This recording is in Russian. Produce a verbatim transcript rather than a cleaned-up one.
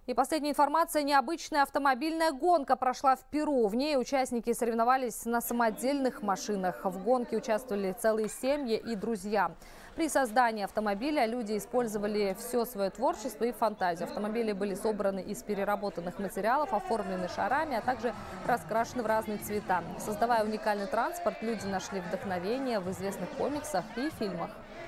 И последняя информация. Необычная автомобильная гонка прошла в Перу. В ней участники соревновались на самодельных машинах. В гонке участвовали целые семьи и друзья. При создании автомобиля люди использовали все свое творчество и фантазию. Автомобили были собраны из переработанных материалов, оформлены шарами, а также раскрашены в разные цвета. Создавая уникальный транспорт, люди нашли вдохновение в известных комиксах и фильмах.